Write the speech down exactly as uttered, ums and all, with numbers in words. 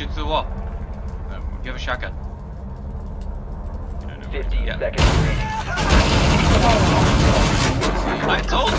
Shoot through the wall. Um, you have a shotgun. fifteen Yeah. seconds remaining. I told